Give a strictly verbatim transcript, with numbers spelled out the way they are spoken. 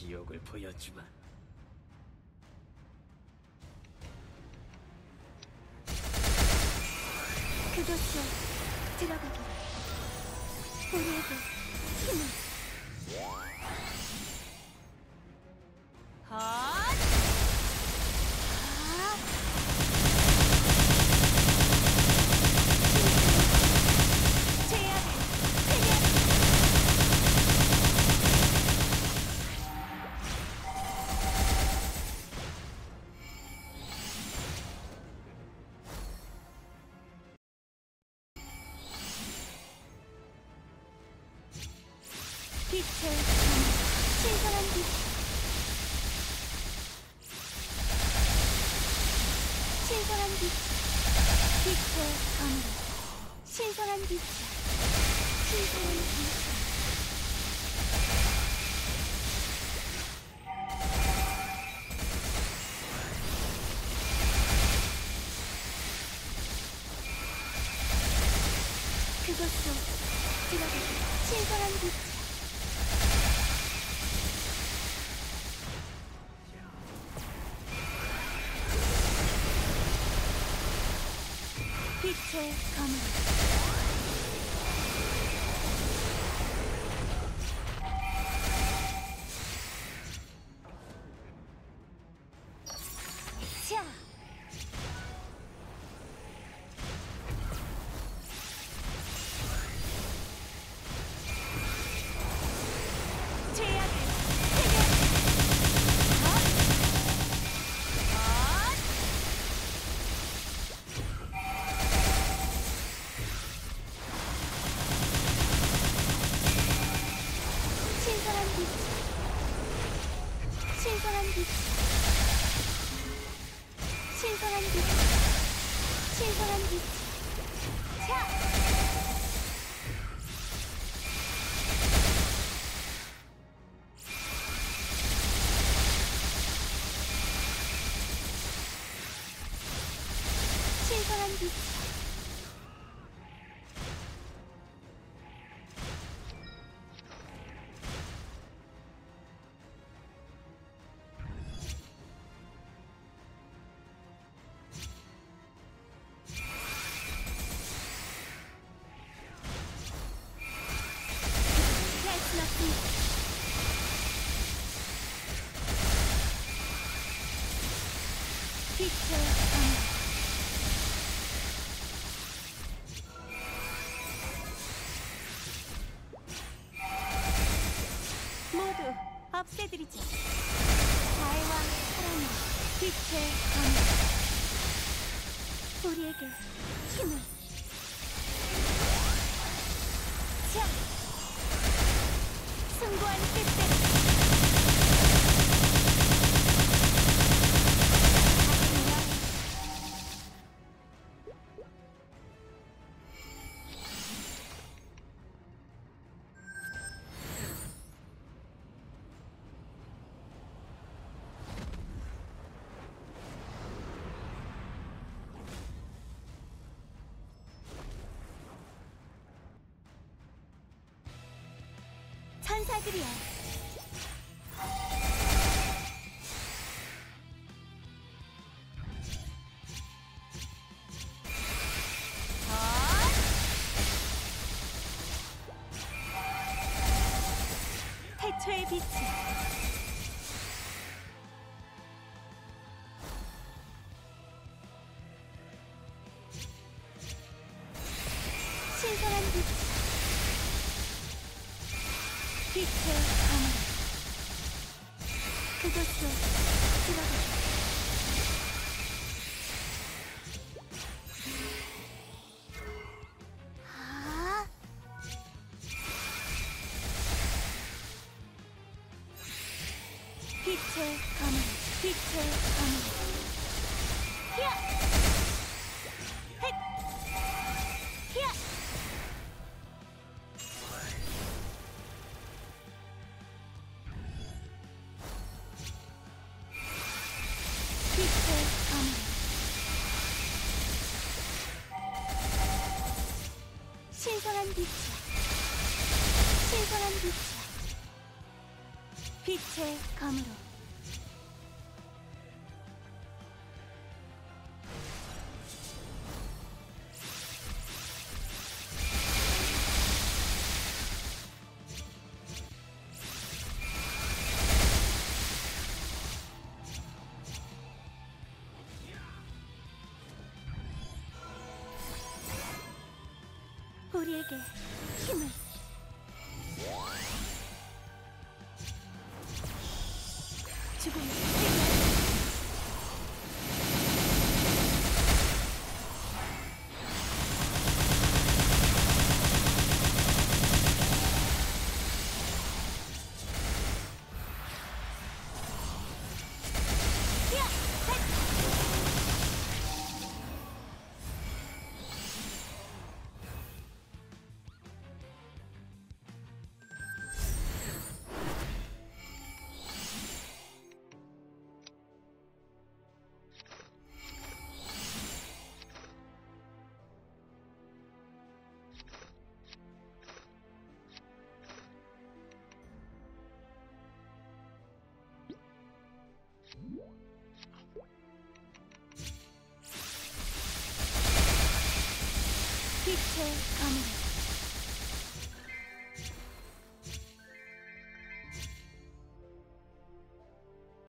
지옥을 보여주마. 그곳으로 들어가게. 우리에게 힘을. 헛! 헛! 죄악을 회개하라. 빛의 신선한 빛. 신선한 빛. 빛의 검. 신선한 빛. 신선한 빛. 그것도 들어가게. 신선한 빛. 빛의 검. 자. 죄악을 회개하라. 헛! 헛! 신선한 빛. 신선한 빛. 신선한 빛. 신선한 빛. 자. 신선한 빛. 할순 없습니다. 빛의 검. 모두 없애드리죠. 자애와 사랑이 빛의 검. 우리에게 힘을. 자. 승부한 뜻대로. 천사들이여. 헛! 태초의 빛이. 신선한 빛. 빛의 검. 그곳으로 들어가게. 아. 빛의 검. 빛의 검. 히야. 헷. 히야. 빛의 검. 신선한 빛. 신선한 빛. 빛의 검으로 우리에게 힘을 죽음을 빛의 검으로